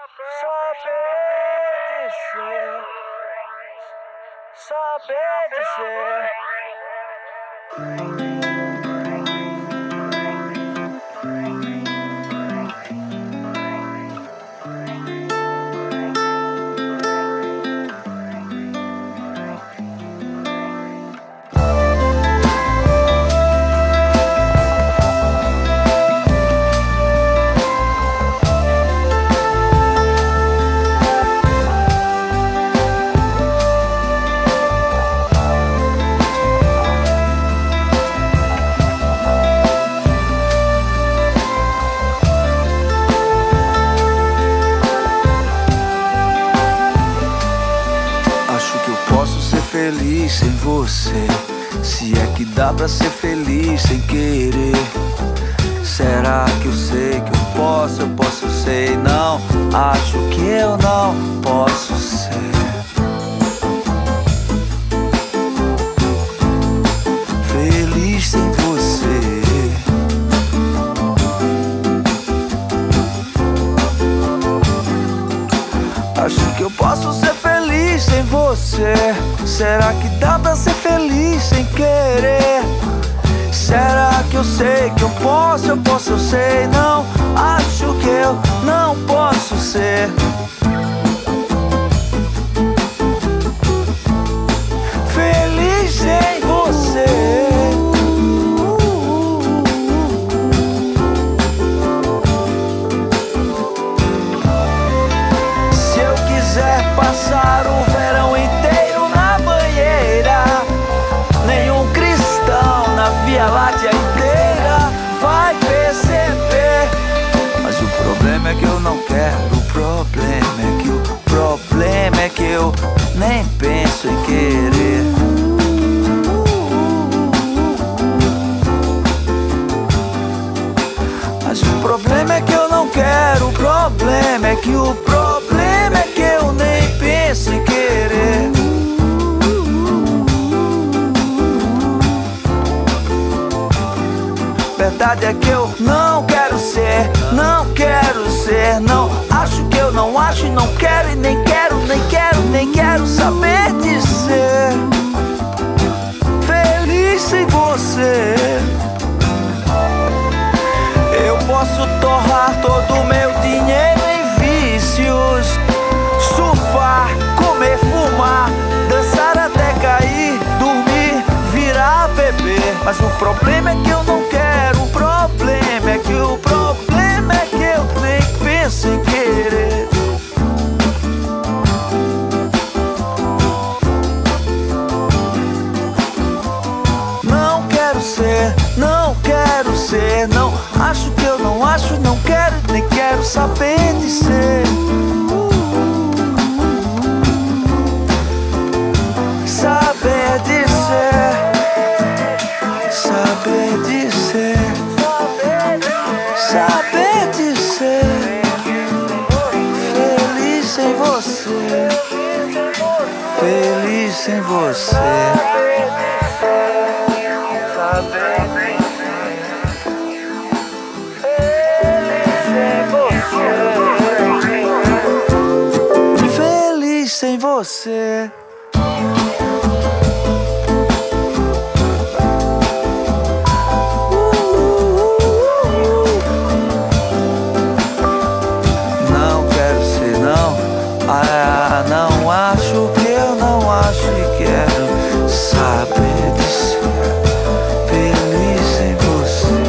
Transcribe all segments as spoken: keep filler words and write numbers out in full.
Saber de ser. Feliz sem você, se é que dá pra ser feliz sem querer. Será que eu sei que eu posso, eu posso ser? Não, acho que eu não posso ser feliz sem você. Acho que eu posso ser feliz sem você. Será que dá pra ser feliz sem querer? Será que eu sei que eu posso, eu posso, eu sei? Não, acho que eu não posso ser feliz sem você. Se eu quiser passar o verão inteiro na banheira, nenhum cristão na Via Láctea inteira vai perceber. Mas o problema é que eu não quero, o problema é que o problema é que eu nem penso em querer. Mas o problema é que eu não quero, o problema é que o problema é que eu nem penso em querer. Verdade é que eu não quero ser, não quero ser, não. Acho que eu não acho e não quero, e nem quero, nem quero, nem quero saber de ser feliz sem você. Eu posso torrar todo o meu dinheiro em vícios, surfar, comer, fumar, dançar até cair, dormir, virar bebê. Mas o problema é que eu não quero, o problema é que o problema é que eu nem penso em querer. Não quero ser, não quero ser, não. Acho que eu não acho, não quero, nem quero saber de ser. Saber de ser, saber de ser, saber de ser feliz sem você, feliz sem você. Feliz sem você. Não quero ser, não. Ah, não acho que eu não acho e quero saber de ser feliz sem você.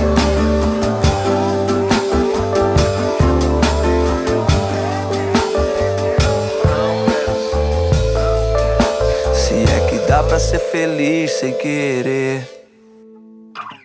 Se é que dá pra ser feliz sem querer.